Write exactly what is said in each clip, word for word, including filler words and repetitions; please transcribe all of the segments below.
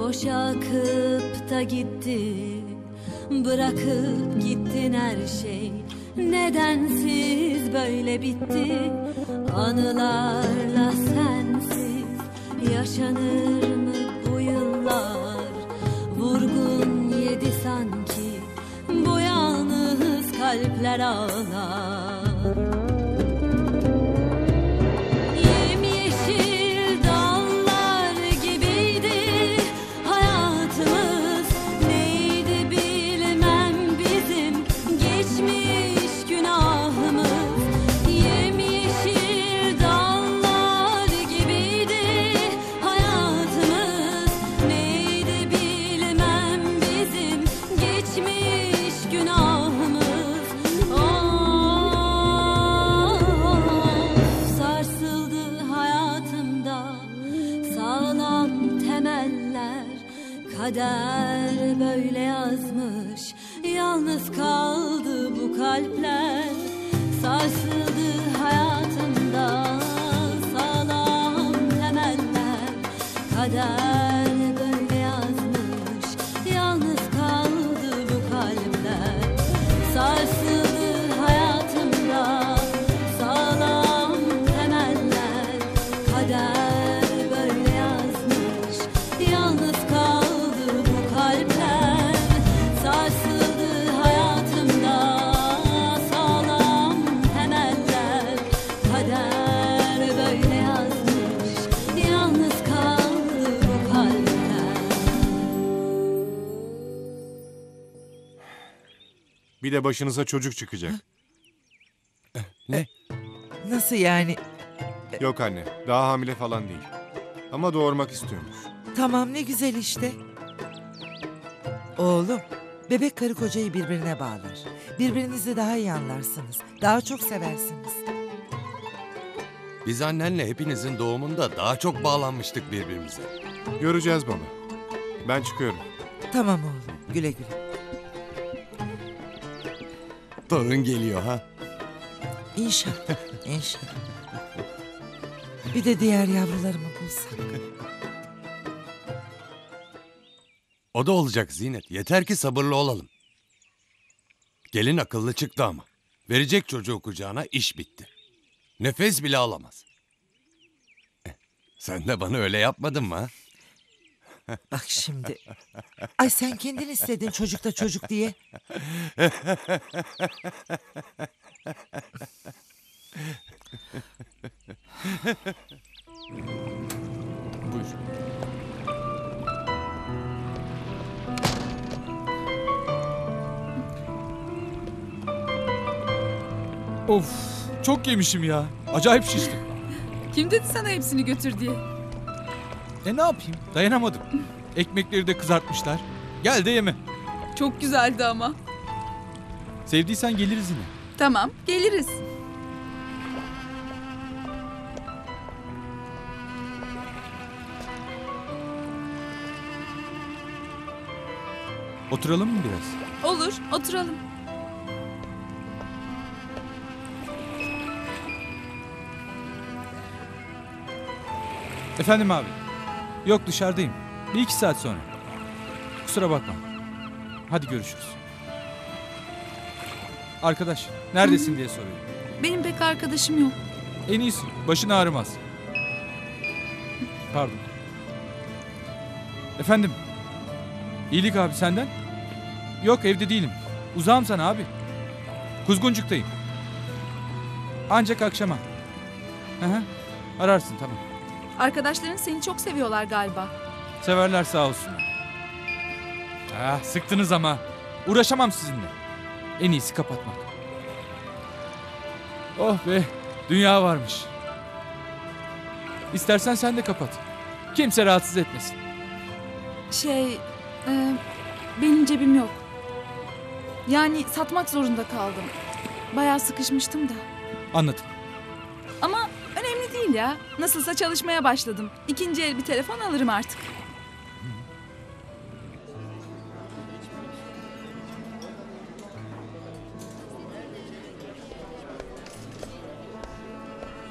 boşa akıp da gitti. Bırakıp gittin her şey. Nedensiz böyle bitti. Anılarla sensiz yaşanır mı bu yıllar? Vurgun yedi sanki bu yalnız kalpler ağlar. Kader böyle yazmış, yalnız kaldı bu kalpler. Sarsıldı hayatımda sağlam temeller. Kader böyle yazmış, yalnız kaldı bu kalpler. Sarsıldı hayatımda sağlam temeller. Kader böyle yazmış, yalnız kaldı. Sarsıldı hayatımda sağlam temeller. Kader böyle yazmış, yalnız kaldı bu kalpler. Bir de başınıza çocuk çıkacak. Ne? Nasıl yani? Yok anne, daha hamile falan değil. Ama doğurmak istiyormuş. Tamam, ne güzel işte. Oğlum, bebek karı kocayı birbirine bağlar. Birbirinizi daha iyi anlarsınız. Daha çok seversiniz. Biz annenle hepinizin doğumunda daha çok bağlanmıştık birbirimize. Göreceğiz baba. Ben çıkıyorum. Tamam oğlum, güle güle. Torun geliyor ha. İnşallah, inşallah. Bir de diğer yavrularımı bulsak. O da olacak Zinet. Yeter ki sabırlı olalım. Gelin akıllı çıktı ama. Verecek çocuğu kucağına, iş bitti. Nefes bile alamaz. Eh, Sen de bana öyle yapmadın mı ha? Bak şimdi. Ay sen kendin istedin çocukta çocuk diye. Buyur. Of, çok yemişim ya. Acayip şiştim. Kim dedi sana hepsini götür diye? E ne yapayım? Dayanamadım. Ekmekleri de kızartmışlar. Gel de yeme. Çok güzeldi ama. Sevdiysen geliriz yine. Tamam, geliriz. Oturalım mı biraz? Olur, oturalım. Efendim abi. Yok, dışarıdayım. Bir iki saat sonra. Kusura bakma. Hadi görüşürüz. Arkadaş, neredesin diye soruyor. Benim pek arkadaşım yok. En iyisi, başın ağrımaz. Pardon. Efendim. İyilik abi, senden? Yok, evde değilim. Uzağım sana abi. Kuzguncuk'tayım. Ancak akşama. Hı hı. Ararsın, tamam. Arkadaşların seni çok seviyorlar galiba. Severler sağ olsunlar. Ah, sıktınız ama. Uğraşamam sizinle. En iyisi kapatmak. Oh be, dünya varmış. İstersen sen de kapat. Kimse rahatsız etmesin. Şey, e, benim cebim yok. Yani satmak zorunda kaldım. Bayağı sıkışmıştım da. Anladım. Ama önemli değil ya. Nasılsa çalışmaya başladım. İkinci el bir telefon alırım artık.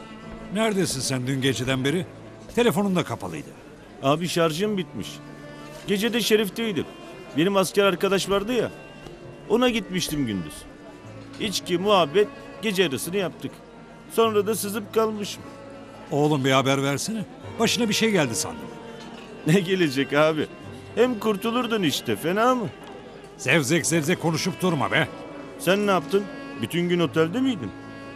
Neredesin sen dün geceden beri? Telefonun da kapalıydı. Abi şarjım bitmiş. Gece de Şerif'teydim. Benim asker arkadaş vardı ya. Ona gitmiştim gündüz. İçki, muhabbet, gece yarısını yaptık. Sonra da sızıp kalmışım. Oğlum bir haber versene. Başına bir şey geldi sandım. Ne gelecek abi? Hem kurtulurdun işte, fena mı? Zevzek zevzek konuşup durma be. Sen ne yaptın? Bütün gün otelde miydin?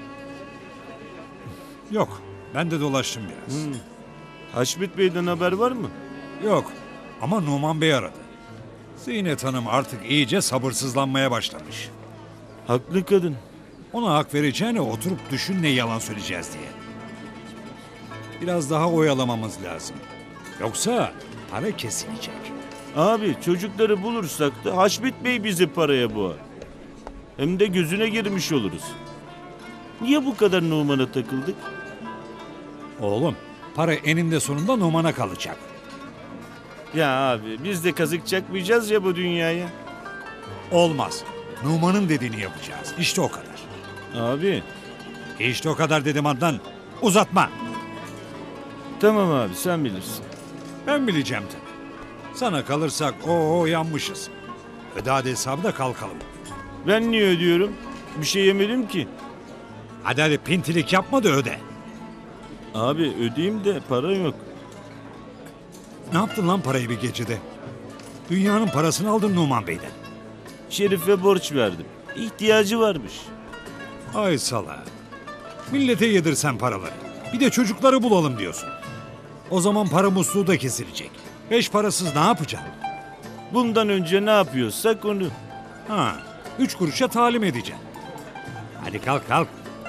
Yok, ben de dolaştım biraz. Hmm. Haşmet Bey'den haber var mı? Yok, ama Numan Bey aradı. Zinet Hanım artık iyice sabırsızlanmaya başlamış. Haklı kadın. Ona hak vereceğine oturup düşün ne yalan söyleyeceğiz diye. Biraz daha oyalamamız lazım. Yoksa para kesilecek. Abi çocukları bulursak da Haşmet Bey bizi paraya boğar. Hem de gözüne girmiş oluruz. Niye bu kadar Numan'a takıldık? Oğlum, para eninde sonunda Numan'a kalacak. Ya abi biz de kazık çakmayacağız ya bu dünyaya. Olmaz. Numan'ın dediğini yapacağız. İşte o kadar. Abi. İşte o kadar dedim Adnan. Uzatma. Tamam abi sen bilirsin. Ben bileceğim tabii. Sana kalırsak o yanmışız. Öde hadi hesabı da kalkalım. Ben niye ödüyorum? Bir şey yemedim ki. Hadi hadi pintilik yapma da öde. Abi ödeyeyim de para yok. Ne yaptın lan parayı bir gecede? Dünyanın parasını aldın Numan Bey'den. Şerif'e borç verdim. İhtiyacı varmış. Ay sala. Millete yedirsen paraları. Bir de çocukları bulalım diyorsun. O zaman para musluğu da kesilecek. Beş parasız ne yapacaksın? Bundan önce ne yapıyorsak onu. Ha, üç kuruşa talim edeceksin. Hadi kalk kalk.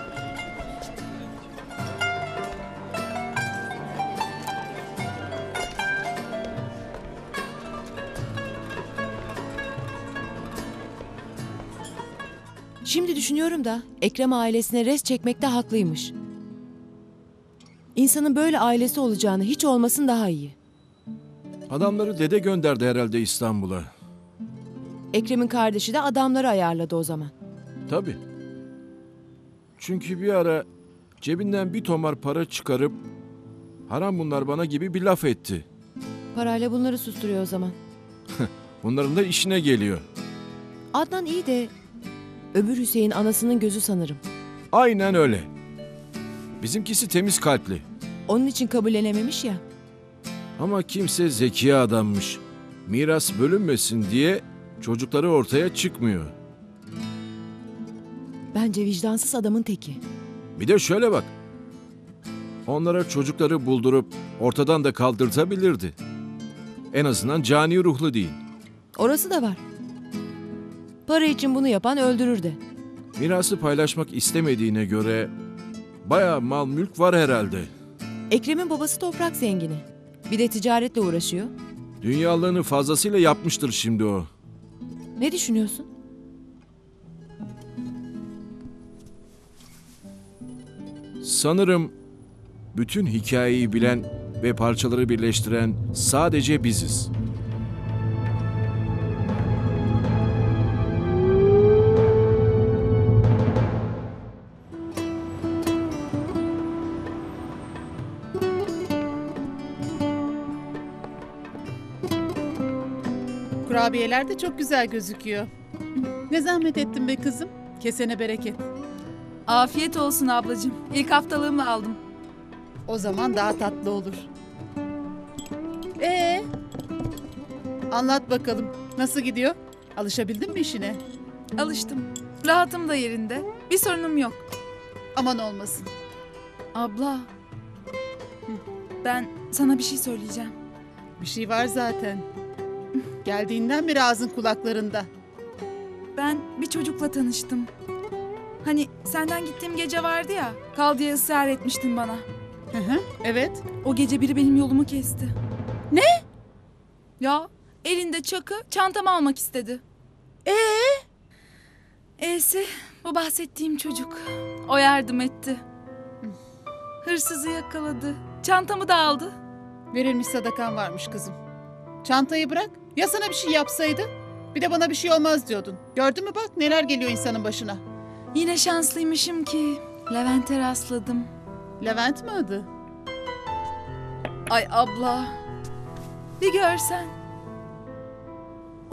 Şimdi düşünüyorum da Ekrem ailesine res çekmekte haklıymış. İnsanın böyle ailesi olacağını hiç olmasın daha iyi. Adamları dede gönderdi herhalde İstanbul'a. Ekrem'in kardeşi de adamları ayarladı o zaman. Tabii. Çünkü bir ara cebinden bir tomar para çıkarıp haram bunlar bana gibi bir laf etti. Parayla bunları susturuyor o zaman. Bunların da işine geliyor. Adnan iyi de öbür Hüseyin anasının gözü sanırım. Aynen öyle. Bizimkisi temiz kalpli. Onun için kabullenememiş ya. Ama kimse zeki adammış. Miras bölünmesin diye çocukları ortaya çıkmıyor. Bence vicdansız adamın teki. Bir de şöyle bak. Onlara çocukları buldurup ortadan da kaldırtabilirdi. En azından cani ruhlu değil. Orası da var. Para için bunu yapan öldürür de. Mirası paylaşmak istemediğine göre bayağı mal mülk var herhalde. Ekrem'in babası toprak zengini. Bir de ticaretle uğraşıyor. Dünyalığını fazlasıyla yapmıştır şimdi o. Ne düşünüyorsun? Sanırım bütün hikayeyi bilen ve parçaları birleştiren sadece biziz. Kurabiyeler de çok güzel gözüküyor. Ne zahmet ettin be kızım. Kesene bereket. Afiyet olsun ablacığım. İlk haftalığımı aldım. O zaman daha tatlı olur. Ee, anlat bakalım. Nasıl gidiyor? Alışabildin mi işine? Alıştım. Rahatım da yerinde. Bir sorunum yok. Aman olmasın. Abla. Ben sana bir şey söyleyeceğim. Bir şey var zaten. Geldiğinden beri ağzın kulaklarında. Ben bir çocukla tanıştım. Hani senden gittiğim gece vardı ya, kal diye ısrar etmiştin bana. Hı hı, evet. O gece biri benim yolumu kesti. Ne? Ya elinde çakı çantamı almak istedi. Ee? E'si bu bahsettiğim çocuk. O yardım etti. Hırsızı yakaladı. Çantamı da aldı. Verilmiş sadakan varmış kızım. Çantayı bırak. Ya sana bir şey yapsaydı? Bir de bana bir şey olmaz diyordun. Gördün mü bak neler geliyor insanın başına. Yine şanslıymışım ki Levent'e rastladım. Levent mi adı? Ay abla. Bir görsen.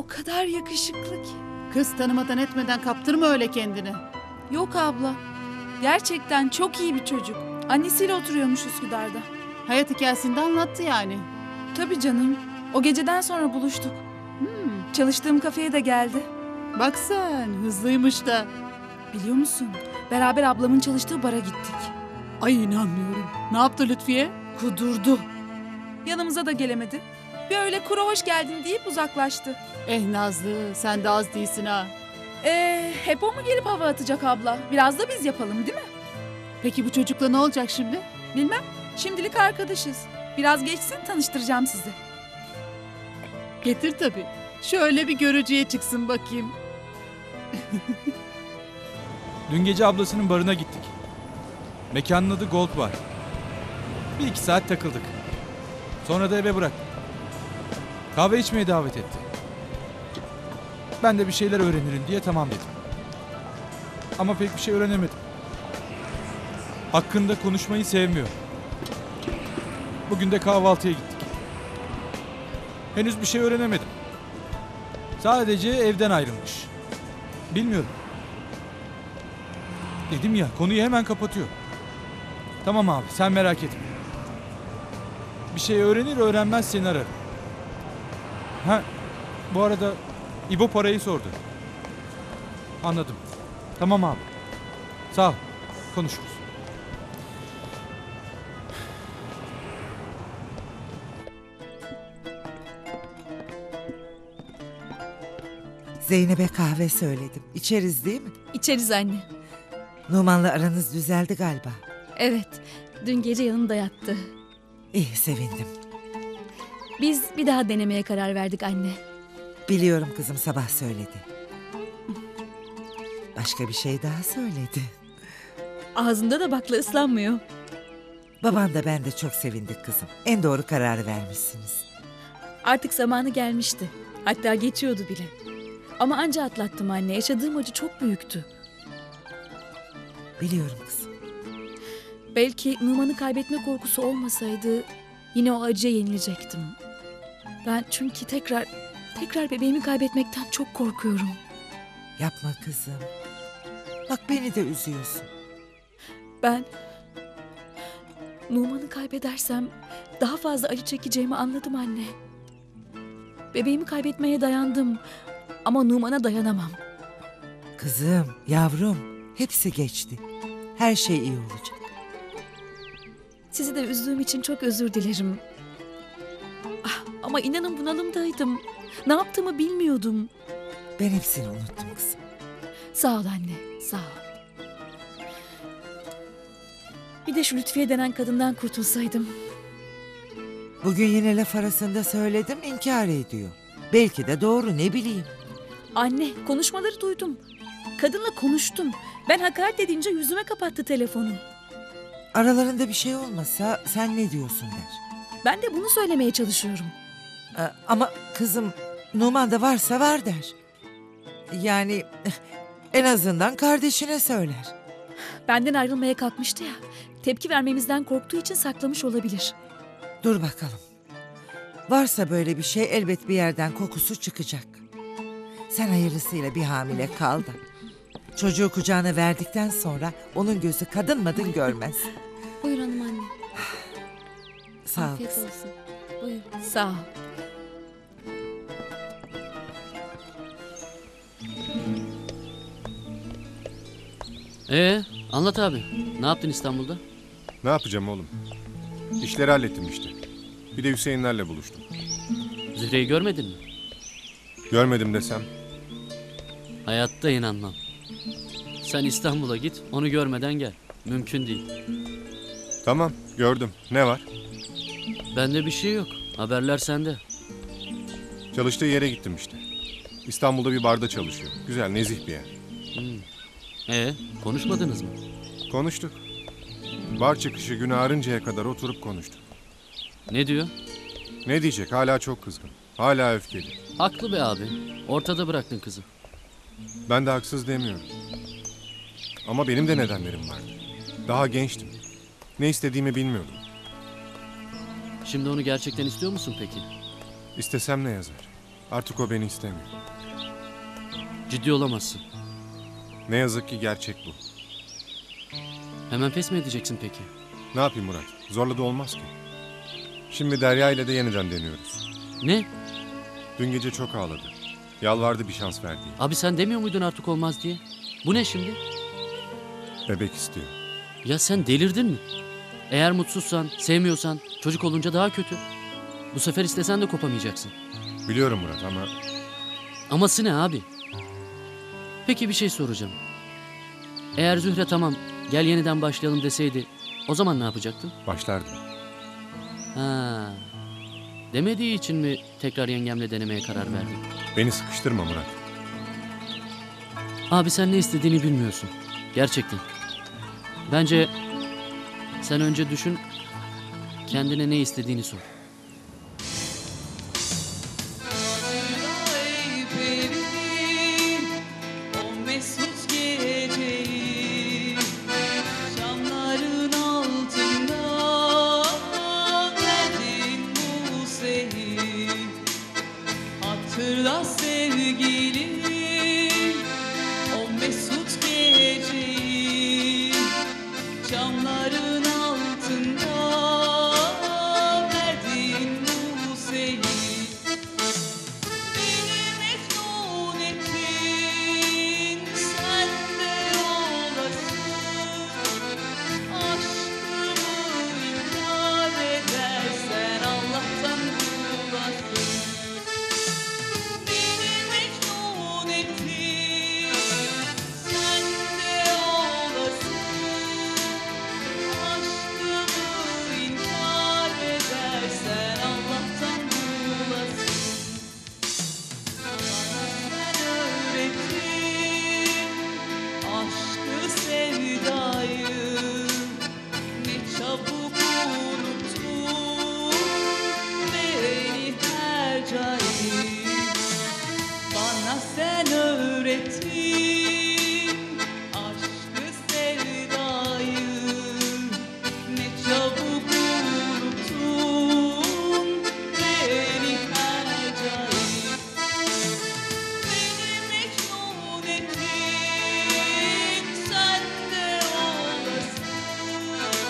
O kadar yakışıklı ki. Kız tanımadan etmeden kaptırma öyle kendini. Yok abla. Gerçekten çok iyi bir çocuk. Annesiyle oturuyormuş Üsküdar'da. Hayat hikayesini de anlattı yani. Tabii canım. O geceden sonra buluştuk. Hmm. Çalıştığım kafeye de geldi. Bak sen hızlıymış da. Biliyor musun? Beraber ablamın çalıştığı bara gittik. Ay inanmıyorum. Ne yaptı Lütfiye? Kudurdu. Yanımıza da gelemedi. Bir öyle kuru hoş geldin deyip uzaklaştı. Eh Nazlı sen de az değilsin ha. Ee, hep o mu gelip hava atacak abla? Biraz da biz yapalım değil mi? Peki bu çocukla ne olacak şimdi? Bilmem. Şimdilik arkadaşız. Biraz geçsin tanıştıracağım sizi. Getir tabii. Şöyle bir görücüye çıksın bakayım. Dün gece ablasının barına gittik. Mekanın adı Gold Bar. Bir iki saat takıldık. Sonra da eve bıraktım. Kahve içmeye davet etti. Ben de bir şeyler öğrenirim diye tamam dedim. Ama pek bir şey öğrenemedim. Hakkında konuşmayı sevmiyor. Bugün de kahvaltıya gittik. Henüz bir şey öğrenemedim. Sadece evden ayrılmış. Bilmiyorum. Dedim ya, konuyu hemen kapatıyor. Tamam abi, sen merak etme. Bir şey öğrenir öğrenmez seni ararım. Ha, bu arada İbo parayı sordu. Anladım. Tamam abi. Sağ ol. Konuşuruz. Zeynep'e kahve söyledim. İçeriz değil mi? İçeriz anne. Numan'la aranız düzeldi galiba. Evet, dün gece yanımda yattı. İyi, sevindim. Biz bir daha denemeye karar verdik anne. Biliyorum kızım, sabah söyledi. Başka bir şey daha söyledi. Ağzında da bakla ıslanmıyor. Baban da ben de çok sevindik kızım. En doğru kararı vermişsiniz. Artık zamanı gelmişti. Hatta geçiyordu bile. Ama anca atlattım anne. Yaşadığım acı çok büyüktü. Biliyorum kızım. Belki Numan'ı kaybetme korkusu olmasaydı yine o acıya yenilecektim. Ben çünkü tekrar tekrar bebeğimi kaybetmekten çok korkuyorum. Yapma kızım. Bak beni de üzüyorsun. Ben Numan'ı kaybedersem daha fazla acı çekeceğimi anladım anne. Bebeğimi kaybetmeye dayandım ama Numan'a dayanamam. Kızım, yavrum, hepsi geçti. Her şey iyi olacak. Sizi de üzdüğüm için çok özür dilerim. Ah, ama inanın bunalımdaydım. Ne yaptığımı bilmiyordum. Ben hepsini unuttum kızım. Sağ ol anne, sağ ol. Bir de şu Lütfiye denen kadından kurtulsaydım. Bugün yine laf arasında söyledim, inkar ediyor. Belki de doğru, ne bileyim. Anne, konuşmaları duydum. Kadınla konuştum. Ben hakaret edince yüzüme kapattı telefonu. Aralarında bir şey olmasa sen ne diyorsun der. Ben de bunu söylemeye çalışıyorum. Ee, ama kızım, Numan da varsa var der. Yani en azından kardeşine söyler. Benden ayrılmaya kalkmıştı ya. Tepki vermemizden korktuğu için saklamış olabilir. Dur bakalım. Varsa böyle bir şey elbet bir yerden kokusu çıkacak. Sen hayırlısıyla bir hamile kal da. Çocuğu kucağına verdikten sonra onun gözü kadın madın görmez. Buyur hanım anne. Sağ ol. Afiyet olsun. Buyur. Sağ ol. Ee, anlat abi. Ne yaptın İstanbul'da? Ne yapacağım oğlum? İşleri hallettim işte. Bir de Hüseyinlerle buluştum. Zühre'yi görmedin mi? Görmedim desem. Hayatta inanmam. Sen İstanbul'a git, onu görmeden gel. Mümkün değil. Tamam, gördüm. Ne var? Bende bir şey yok. Haberler sende. Çalıştığı yere gittim işte. İstanbul'da bir barda çalışıyor. Güzel, nezih bir yer. Hmm. Ee, konuşmadınız mı? Konuştuk. Bar çıkışı gün ağrıncaya kadar oturup konuştuk. Ne diyor? Ne diyecek? Hala çok kızgın. Hala öfkeli. Haklı be abi. Ortada bıraktın kızı. Ben de haksız demiyorum. Ama benim de nedenlerim vardı. Daha gençtim. Ne istediğimi bilmiyordum. Şimdi onu gerçekten istiyor musun peki? İstesem ne yazar? Artık o beni istemiyor. Ciddi olamazsın. Ne yazık ki gerçek bu. Hemen pes mi edeceksin peki? Ne yapayım Murat? Zorla da olmaz ki. Şimdi Derya ile de yeniden deniyoruz. Ne? Dün gece çok ağladı. Yalvardı bir şans ver diye. Abi sen demiyor muydun artık olmaz diye? Bu ne şimdi? Bebek istiyor. Ya sen delirdin mi? Eğer mutsuzsan, sevmiyorsan çocuk olunca daha kötü. Bu sefer istesen de kopamayacaksın. Biliyorum Murat ama... Aması ne abi? Peki bir şey soracağım. Eğer Zühre tamam gel yeniden başlayalım deseydi o zaman ne yapacaktın? Başlardım. Ha. Demediği için mi tekrar yengemle denemeye karar verdin? Beni sıkıştırma Murat. Abi sen ne istediğini bilmiyorsun. Gerçekten. Bence sen önce düşün, kendine ne istediğini sor. Hatırla sevgilim, o mesut geceyi, camların altında verdiğin bu sevgi. Beni mecnun ettin, sen de olasın. Aşkımı inkar edersen Allah'tan bulasın. Bana sen öğrettin aşkı sevdayı, ne çabuk unuttun beni her cayı. Beni mecnun ettin, sen de olasın.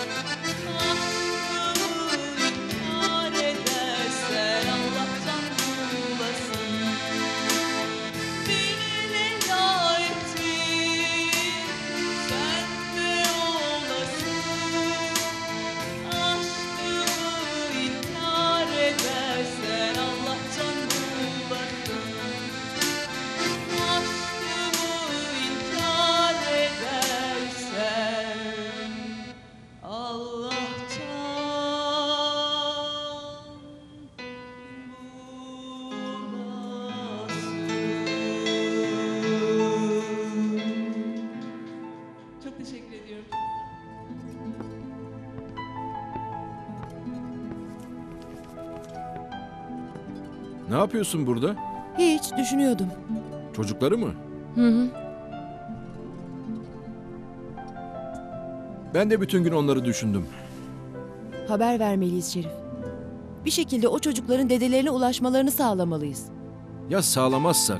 Aşkımı inkar edersen Allah'tan bulasın. Çok teşekkür ediyorum. Ne yapıyorsun burada? Hiç düşünüyordum. Çocukları mı? Hı hı. Ben de bütün gün onları düşündüm. Haber vermeliyiz Şerif. Bir şekilde o çocukların dedelerine ulaşmalarını sağlamalıyız. Ya sağlamazsak?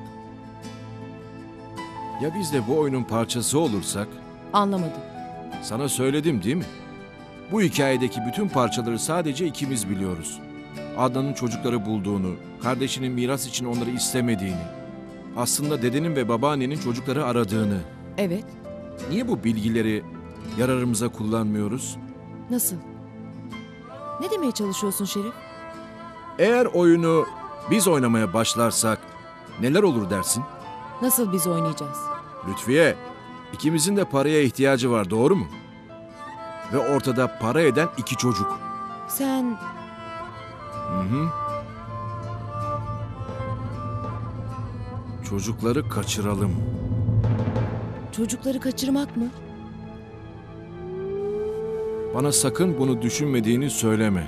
Ya biz de bu oyunun parçası olursak? Anlamadım. Sana söyledim değil mi? Bu hikayedeki bütün parçaları sadece ikimiz biliyoruz. Adnan'ın çocukları bulduğunu, kardeşinin miras için onları istemediğini, aslında dedenin ve babaannenin çocukları aradığını. Evet. Niye bu bilgileri yararımıza kullanmıyoruz? Nasıl? Ne demeye çalışıyorsun Şerif? Eğer oyunu biz oynamaya başlarsak neler olur dersin? Nasıl biz oynayacağız? Lütfiye, ikimizin de paraya ihtiyacı var, doğru mu? Ve ortada para eden iki çocuk. Sen... Hı hı. Çocukları kaçıralım. Çocukları kaçırmak mı? Bana sakın bunu düşünmediğini söyleme.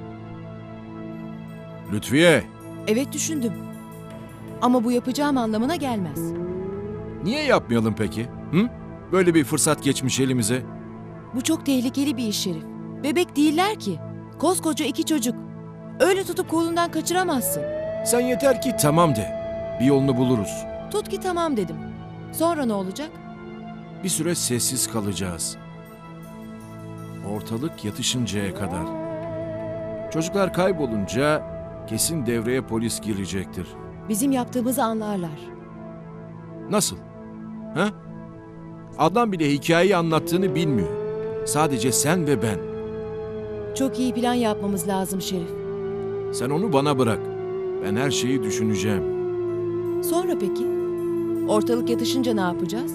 Lütfiye. Evet düşündüm. Ama bu yapacağım anlamına gelmez. Niye yapmayalım peki? Hı? Böyle bir fırsat geçmiş elimize. Bu çok tehlikeli bir iş Şerif. Bebek değiller ki. Koskoca iki çocuk. Öyle tutup kolundan kaçıramazsın. Sen yeter ki tamam de. Bir yolunu buluruz. Tut ki tamam dedim. Sonra ne olacak? Bir süre sessiz kalacağız. Ortalık yatışıncaya kadar. Çocuklar kaybolunca kesin devreye polis girecektir. Bizim yaptığımızı anlarlar. Nasıl? Ha? Adnan bile hikayeyi anlattığını bilmiyor. Sadece sen ve ben. Çok iyi plan yapmamız lazım Şerif. Sen onu bana bırak. Ben her şeyi düşüneceğim. Sonra peki? Ortalık yatışınca ne yapacağız?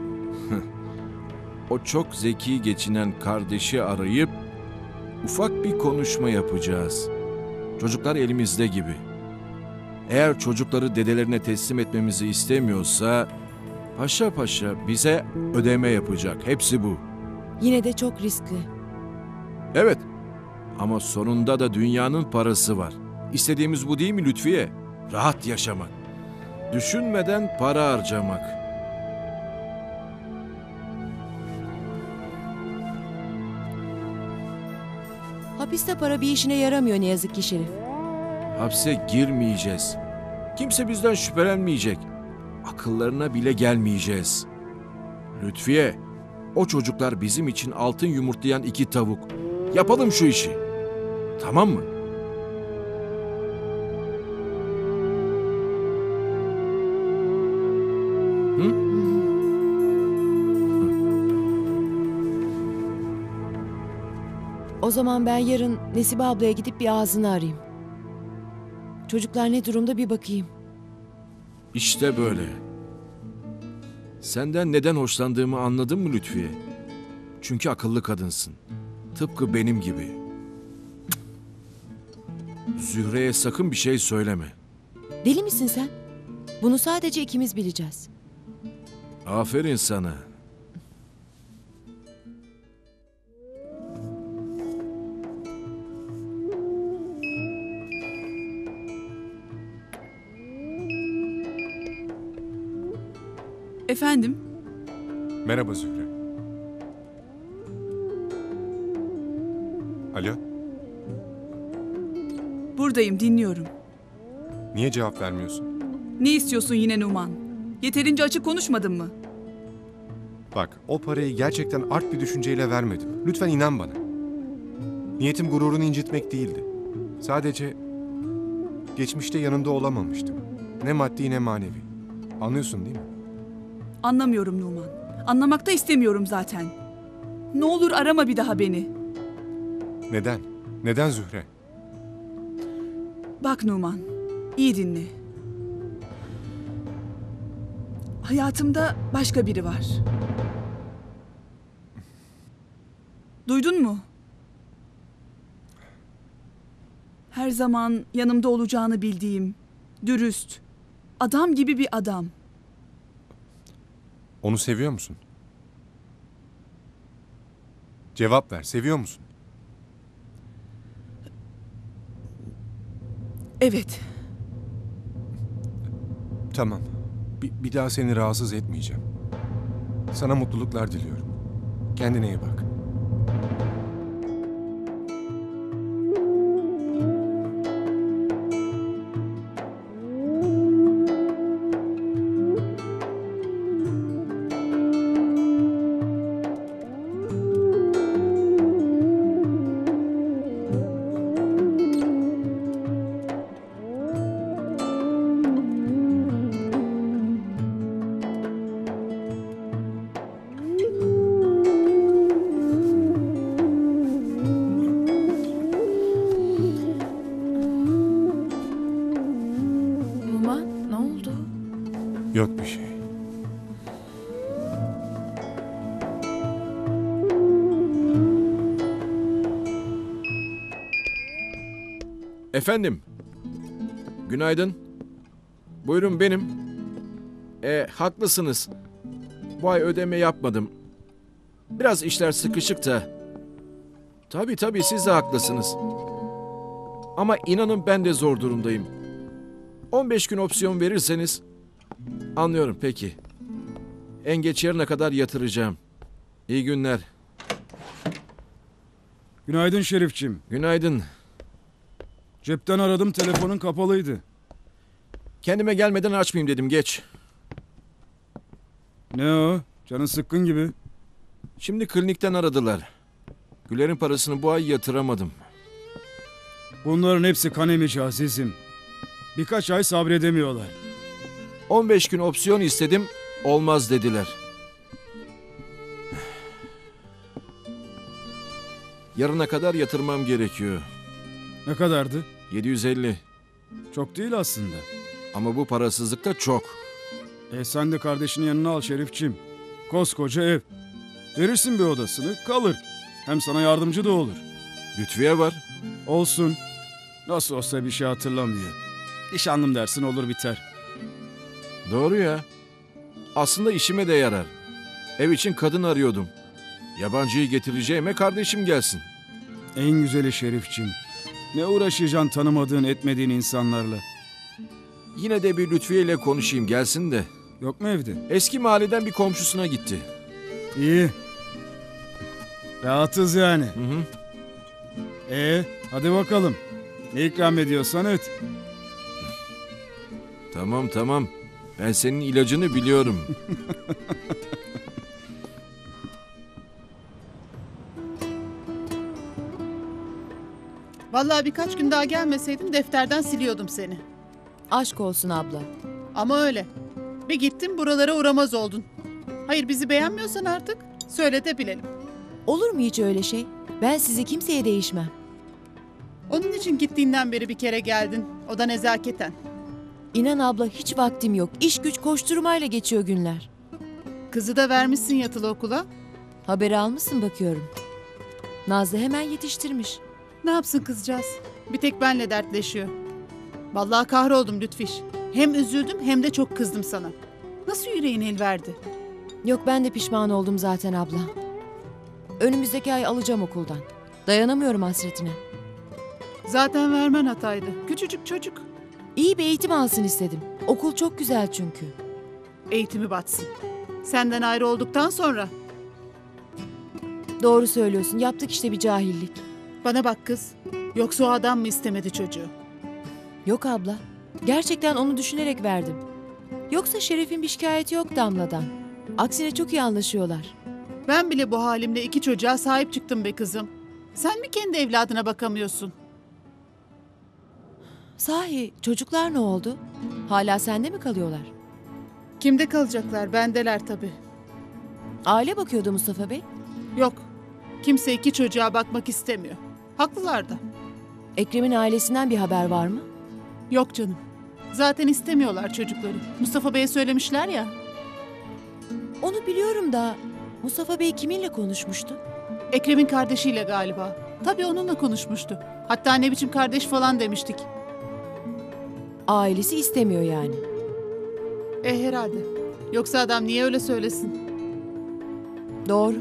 O çok zeki geçinen kardeşi arayıp ufak bir konuşma yapacağız. Çocuklar elimizde gibi. Eğer çocukları dedelerine teslim etmemizi istemiyorsa paşa paşa bize ödeme yapacak. Hepsi bu. Yine de çok riskli. Evet. Ama sonunda da dünyanın parası var. İstediğimiz bu değil mi Lütfiye? Rahat yaşamak. Düşünmeden para harcamak. Hapiste para bir işine yaramıyor ne yazık ki Şerif. Hapse girmeyeceğiz. Kimse bizden şüphelenmeyecek. Akıllarına bile gelmeyeceğiz. Lütfiye, o çocuklar bizim için altın yumurtlayan iki tavuk. Yapalım şu işi. Tamam mı? Hı? O zaman ben yarın Nesibe ablaya gidip bir ağzını arayayım. Çocuklar ne durumda bir bakayım. İşte böyle. Senden neden hoşlandığımı anladın mı Lütfiye? Çünkü akıllı kadınsın. Tıpkı benim gibi. Zühre'ye sakın bir şey söyleme. Deli misin sen? Bunu sadece ikimiz bileceğiz. Aferin sana. Efendim? Merhaba Zühre. Alo, Buradayım, dinliyorum. niye cevap vermiyorsun? Ne istiyorsun yine Numan? Yeterince açık konuşmadın mı? Bak, o parayı gerçekten art bir düşünceyle vermedim. Lütfen inan bana. Niyetim gururunu incitmek değildi. Sadece geçmişte yanında olamamıştım. Ne maddi ne manevi. Anlıyorsun değil mi? Anlamıyorum Numan. Anlamak da istemiyorum zaten. Ne olur arama bir daha beni. Neden? Neden Zühre? Bak Numan, iyi dinle. Hayatımda başka biri var. Duydun mu? Her zaman yanımda olacağını bildiğim, dürüst, adam gibi bir adam. Onu seviyor musun? Cevap ver, seviyor musun? Evet. Tamam. Bir, bir daha seni rahatsız etmeyeceğim. Sana mutluluklar diliyorum. Kendine iyi bak. Numan, ne oldu? Yok bir şey. Efendim. Günaydın. Buyurun benim. E, haklısınız. Bu ay ödeme yapmadım. Biraz işler sıkışık da. Tabii tabii siz de haklısınız. Ama inanın ben de zor durumdayım. on beş gün opsiyon verirseniz... Anlıyorum peki. En geç yarına kadar yatıracağım. İyi günler. Günaydın Şerifçim. Günaydın. Cepten aradım, telefonun kapalıydı. Kendime gelmeden açmayayım dedim, geç. Ne o? Canın sıkkın gibi. Şimdi klinikten aradılar. Güler'in parasını bu ay yatıramadım. Bunların hepsi kan emici azizim. Birkaç ay sabredemiyorlar. on beş gün opsiyon istedim, olmaz dediler. Yarına kadar yatırmam gerekiyor. Ne kadardı? yedi yüz elli. Çok değil aslında. Ama bu parasızlıkta çok. E sen de kardeşini yanına al Şerifçim. Koskoca ev. Verirsin bir odasını, kalır. Hem sana yardımcı da olur. Lütfiye var. Olsun. Nasıl olsa bir şey hatırlamıyor. Nişanlım dersin, olur biter. Doğru ya. Aslında işime de yarar. Ev için kadın arıyordum. Yabancıyı getireceğime kardeşim gelsin. En güzeli Şerifçim. Ne uğraşacaksın tanımadığın etmediğin insanlarla. Yine de bir Lütfiye ile konuşayım, gelsin de. Yok mu evde? Eski mahalleden bir komşusuna gitti. İyi. Rahatız yani. Hı hı. Ee, hadi bakalım. Ne ikram ediyorsan et. Tamam tamam. Ben senin ilacını biliyorum. Vallahi birkaç gün daha gelmeseydin defterden siliyordum seni. Aşk olsun abla. Ama öyle. Bir gittin buralara uğramaz oldun. Hayır, bizi beğenmiyorsan artık söyle de bilelim. Olur mu hiç öyle şey? Ben sizi kimseye değişmem. Onun için gittiğinden beri bir kere geldin. O da nezaketen. İnan abla, hiç vaktim yok. İş güç koşturmayla geçiyor günler. Kızı da vermişsin yatılı okula. Haberi almışsın bakıyorum. Nazlı hemen yetiştirmiş. Ne yapsın kızcağız? Bir tek benle dertleşiyor. Vallahi kahroldum Lütfiş. Hem üzüldüm hem de çok kızdım sana. Nasıl yüreğin el verdi? Yok, ben de pişman oldum zaten abla. Önümüzdeki ay alacağım okuldan. Dayanamıyorum hasretine. Zaten vermen hataydı. Küçücük çocuk. İyi bir eğitim alsın istedim. Okul çok güzel çünkü. Eğitimi batsın. Senden ayrı olduktan sonra. Doğru söylüyorsun. Yaptık işte bir cahillik. Bana bak kız. Yoksa o adam mı istemedi çocuğu? Yok abla. Gerçekten onu düşünerek verdim. Yoksa Şerif'in bir şikayeti yok Damla'dan. Aksine çok iyi anlaşıyorlar. Ben bile bu halimle iki çocuğa sahip çıktım be kızım. Sen mi kendi evladına bakamıyorsun? Sahi çocuklar ne oldu? Hala sende mi kalıyorlar? Kimde kalacaklar? Bendeler tabii. Aile bakıyordu Mustafa Bey. Yok. Kimse iki çocuğa bakmak istemiyor. Haklılar da. Ekrem'in ailesinden bir haber var mı? Yok canım. Zaten istemiyorlar çocukları. Mustafa Bey'e söylemişler ya. Onu biliyorum da Mustafa Bey kiminle konuşmuştu? Ekrem'in kardeşiyle galiba. Tabii onunla konuşmuştu. Hatta ne biçim kardeş falan demiştik. Ailesi istemiyor yani. E herhalde. Yoksa adam niye öyle söylesin? Doğru.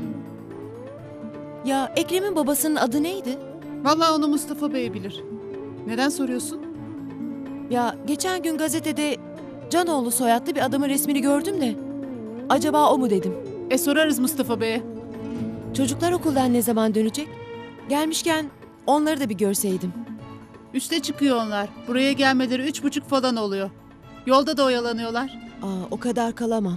Ya Ekrem'in babasının adı neydi? Vallahi onu Mustafa Bey bilir. Neden soruyorsun? Ya geçen gün gazetede Canoğlu soyadlı bir adamın resmini gördüm de. Acaba o mu dedim. E sorarız Mustafa Bey'e. Çocuklar okuldan ne zaman dönecek? Gelmişken onları da bir görseydim. Üçte çıkıyor onlar. Buraya gelmeleri üç buçuk falan oluyor. Yolda da oyalanıyorlar. Aa, o kadar kalamam.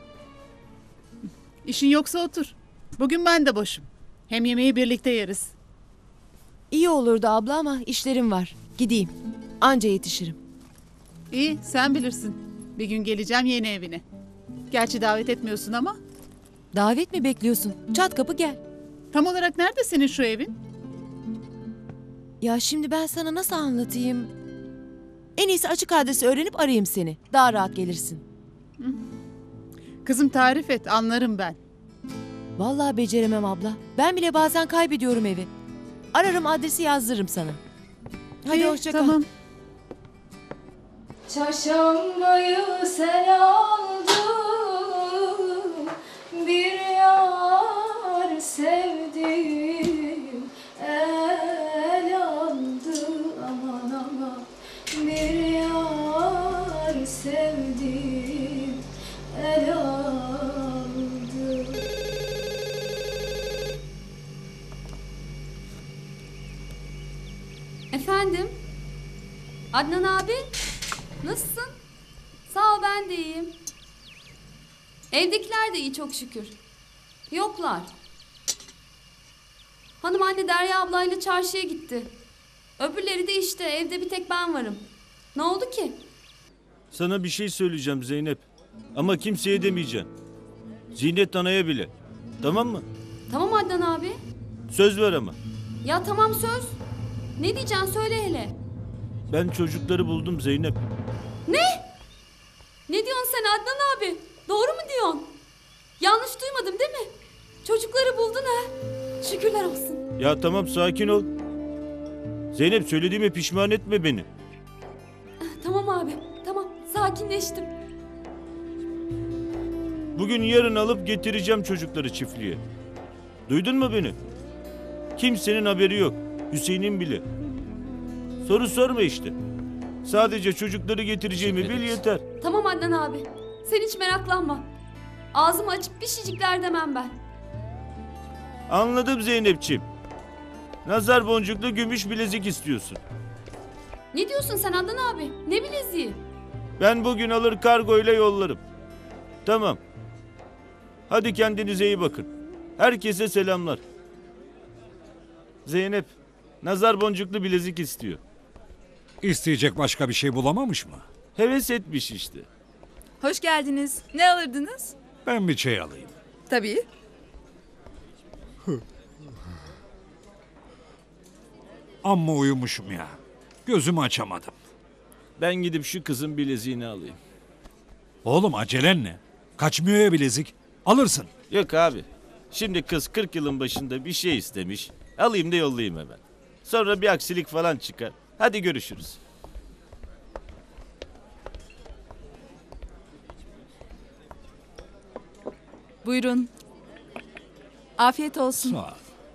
İşin yoksa otur. Bugün ben de boşum. Hem yemeği birlikte yeriz. İyi olurdu abla ama işlerim var. Gideyim. Anca yetişirim. İyi, sen bilirsin. Bir gün geleceğim yeni evine. Gerçi davet etmiyorsun ama. Davet mi bekliyorsun? Çat kapı gel. Tam olarak nerede senin şu evin? Ya şimdi ben sana nasıl anlatayım? En iyisi açık adresi öğrenip arayayım seni. Daha rahat gelirsin. Kızım tarif et, anlarım ben. Vallahi beceremem abla. Ben bile bazen kaybediyorum evi. Ararım, adresi yazdırırım sana. Hadi İyi, hoşça kal. tamam. Çarşambayı sen aldın, bir yar sevdim, el aldı aman aman, bir yar sevdim, el aldı. Efendim? Adnan abi? Nasılsın? Sağ ol, ben de iyiyim. Evdekiler de iyi çok şükür. Yoklar. Hanım anne Derya ablayla çarşıya gitti. Öbürleri de işte, evde bir tek ben varım. Ne oldu ki? Sana bir şey söyleyeceğim Zeynep. Ama kimseye demeyeceğim. Zinet anaya bile. Tamam mı? Tamam Adnan abi. Söz ver ama. Ya tamam, söz. Ne diyeceksin söyle hele. Ben çocukları buldum Zeynep. Ne? Ne diyorsun sen Adnan abi? Doğru mu diyorsun? Yanlış duymadım değil mi? Çocukları buldun ha. Şükürler olsun. Ya tamam, sakin ol. Zeynep, söylediğime pişman etme beni. Tamam abi, tamam. Sakinleştim. Bugün yarın alıp getireceğim çocukları çiftliğe. Duydun mu beni? Kimsenin haberi yok. Hüseyin'in bile. Soru sorma işte. Sadece çocukları getireceğimi bil yeter. Tamam Adnan abi. Sen hiç meraklanma. Ağzımı açıp bir şeycikler demem ben. Anladım Zeynep'ciğim. Nazar boncuklu gümüş bilezik istiyorsun. Ne diyorsun sen Adnan abi? Ne bileziği? Ben bugün alır kargoyla yollarım. Tamam. Hadi kendinize iyi bakın. Herkese selamlar. Zeynep, nazar boncuklu bilezik istiyor. İsteyecek başka bir şey bulamamış mı? Heves etmiş işte. Hoş geldiniz. Ne alırdınız? Ben bir çay alayım. Tabii. Amma uyumuşum ya. Gözümü açamadım. Ben gidip şu kızın bileziğini alayım. Oğlum acelen ne? Kaçmıyor ya bilezik. Alırsın. Yok abi. Şimdi kız kırk yılın başında bir şey istemiş. Alayım da yollayayım hemen. Sonra bir aksilik falan çıkar. Hadi görüşürüz. Buyurun. Afiyet olsun. Sağ ol.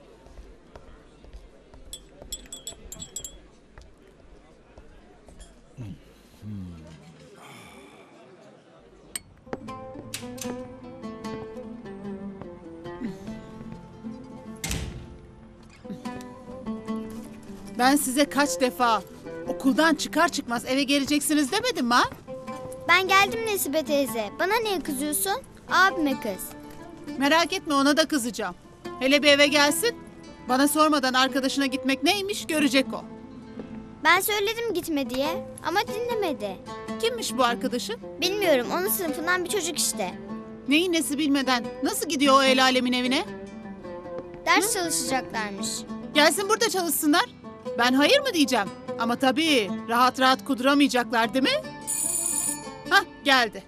Ben size kaç defa okuldan çıkar çıkmaz eve geleceksiniz demedim mi ha? Ben geldim Nesibe teyze. Bana niye kızıyorsun? Abime kız. Merak etme, ona da kızacağım. Hele bir eve gelsin. Bana sormadan arkadaşına gitmek neymiş görecek o. Ben söyledim gitme diye ama dinlemedi. Kimmiş bu arkadaşın? Bilmiyorum, onun sınıfından bir çocuk işte. Neyin nesi bilmeden nasıl gidiyor o el alemin evine? Ders Hı? çalışacaklarmış. Gelsin burada çalışsınlar. Ben hayır mı diyeceğim? Ama tabii rahat rahat kuduramayacaklar değil mi? Hah, geldi.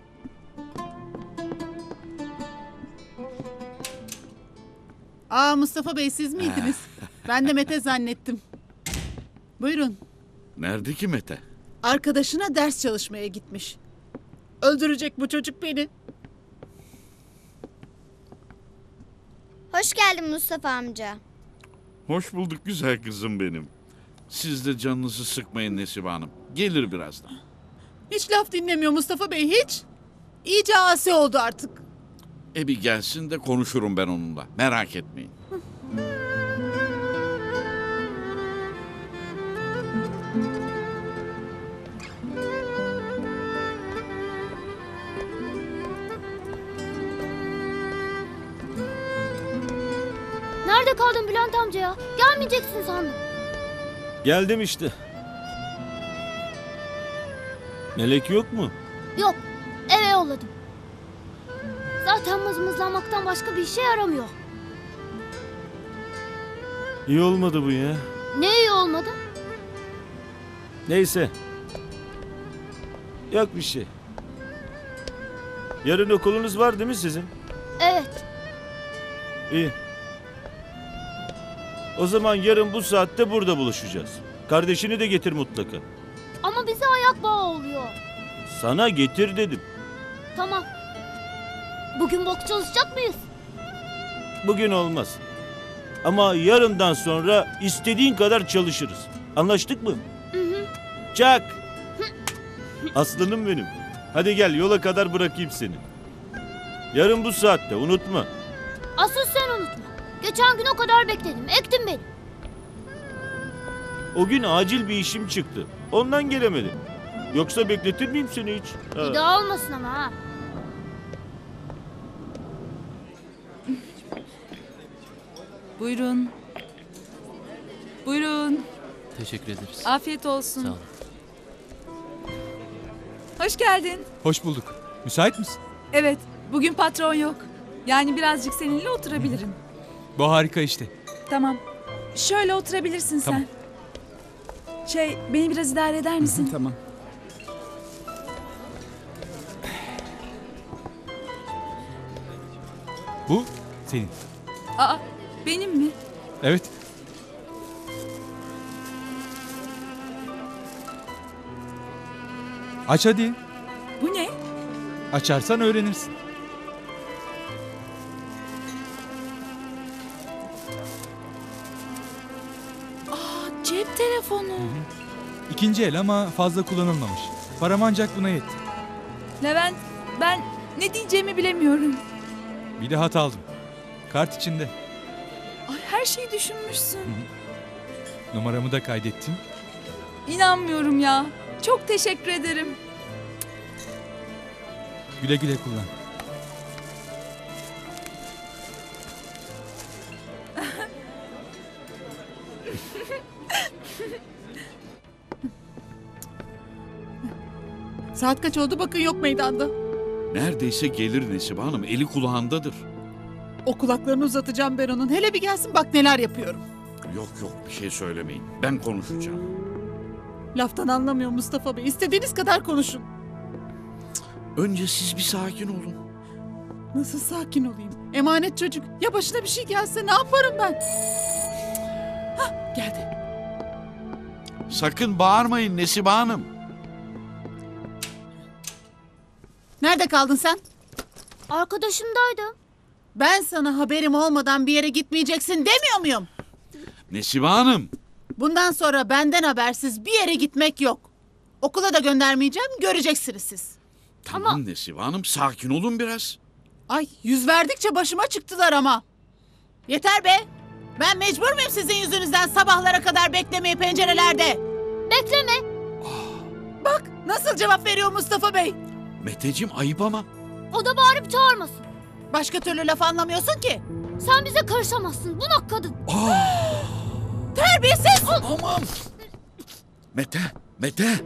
Aa, Mustafa Bey siz miydiniz? Ben de Mete zannettim. Buyurun. Nerede ki Mete? Arkadaşına ders çalışmaya gitmiş. Öldürecek bu çocuk beni. Hoş geldin Mustafa amca. Hoş bulduk güzel kızım benim. Siz de canınızı sıkmayın Nesibe Hanım. Gelir birazdan. Hiç laf dinlemiyor Mustafa Bey, hiç. İyice asi oldu artık. E bir gelsin de konuşurum ben onunla. Merak etmeyin. Nerede kaldın Bülent amca ya? Gelmeyeceksin sandım. Geldim işte. Melek yok mu? Yok, eve yolladım. Zaten mızmızlanmaktan başka bir işe yaramıyor. İyi olmadı bu ya. Ne iyi olmadı? Neyse. Yok bir şey. Yarın okulunuz var değil mi sizin? Evet. İyi. O zaman yarın bu saatte burada buluşacağız. Kardeşini de getir mutlaka. Ama bize ayak bağı oluyor. Sana getir dedim. Tamam. Bugün bok çalışacak mıyız? Bugün olmaz. Ama yarından sonra istediğin kadar çalışırız. Anlaştık mı? Hı hı. Çak. Aslanım benim. Hadi gel, yola kadar bırakayım seni. Yarın bu saatte, unutma. Asıl sen unutma. Geçen gün o kadar bekledim. Ektin beni. O gün acil bir işim çıktı. Ondan gelemedim. Yoksa bekletir miyim seni hiç? Ha. Bir daha olmasın ama ha. Buyurun. Buyurun. Teşekkür ederiz. Afiyet olsun. Sağ olun. Hoş geldin. Hoş bulduk. Müsait misin? Evet, bugün patron yok. Yani birazcık seninle oturabilirim. Bu harika işte. Tamam. Şöyle oturabilirsin Tamam. sen. Şey, beni biraz idare eder misin? Tamam. Bu senin. Aa, benim mi? Evet. Aç hadi. Bu ne? Açarsan öğrenirsin. Aa, cep telefonu. İkinci el ama fazla kullanılmamış. Param ancak buna yetti. Levent, ben ne diyeceğimi bilemiyorum. Bir de hat aldım. Kart içinde. Ay, her şeyi düşünmüşsün. Numaramı da kaydettim. İnanmıyorum ya. Çok teşekkür ederim. Güle güle kullan. Saat kaç oldu bakın yok meydanda. Neredeyse gelir Nesibe Hanım. Eli kulağındadır. O kulaklarını uzatacağım ben onun. Hele bir gelsin bak neler yapıyorum. Yok yok bir şey söylemeyin. Ben konuşacağım. Laftan anlamıyor Mustafa Bey. İstediğiniz kadar konuşun. Önce siz bir sakin olun. Nasıl sakin olayım? Emanet çocuk. Ya başına bir şey gelse ne yaparım ben? Hah geldi. Sakın bağırmayın Nesibe Hanım. Nerede kaldın sen? Arkadaşımdaydım. Ben sana haberim olmadan bir yere gitmeyeceksin demiyor muyum? Nesibe Hanım. Bundan sonra benden habersiz bir yere gitmek yok. Okula da göndermeyeceğim, göreceksiniz siz. Tamam Nesibe Hanım sakin olun biraz. Ay yüz verdikçe başıma çıktılar ama. Yeter be. Ben mecbur muyum sizin yüzünüzden sabahlara kadar beklemeye pencerelerde? Bekleme. Bak nasıl cevap veriyor Mustafa Bey. Meteciğim ayıp ama. O da bağırıp çağırmasın. Başka türlü laf anlamıyorsun ki. Sen bize karışamazsın bunak kadın. Terbiyesiz. Aman. Mete, Mete.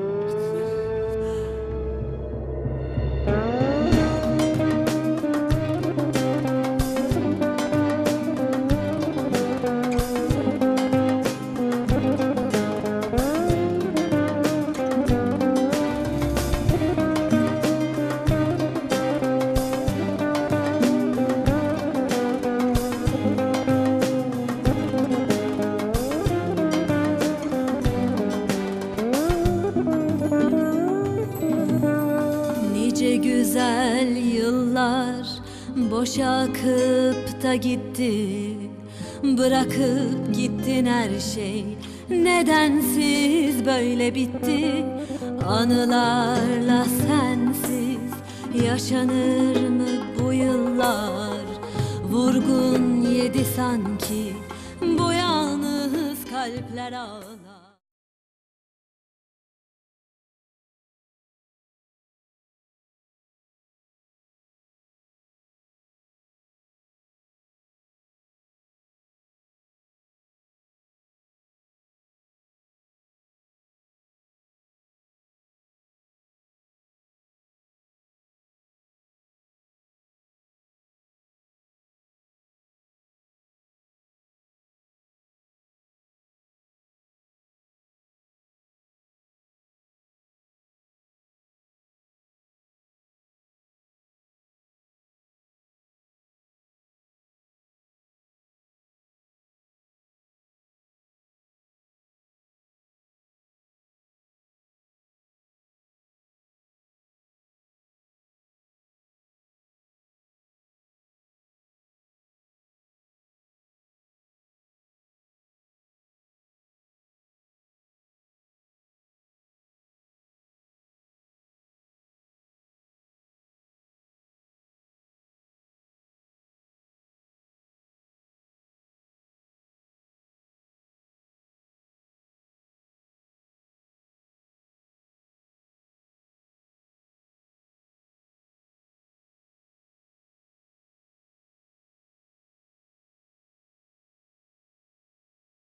Nice güzel yıllar boşa akıp da gitti. Bırakıp gittin her şey, nedensiz böyle bitti. Anılarla sensiz yaşanır mı bu yıllar? Vurgun yedi sanki bu yalnız kalpler ağlar.